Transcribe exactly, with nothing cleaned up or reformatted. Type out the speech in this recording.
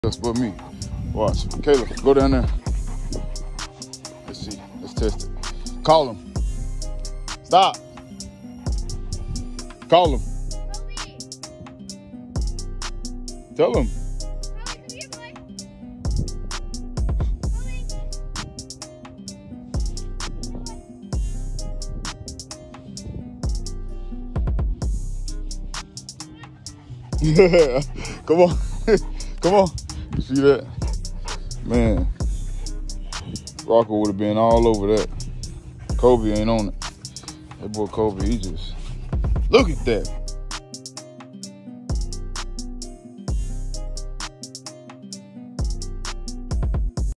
Else but me. Watch. Caleb, go down there. Let's see. Let's test it. Call him. Stop. Call him. Tell him. Come on. Come on. You see that? Man. Rocco would have been all over that. Kobe ain't on it. That boy Kobe, he just, look at that.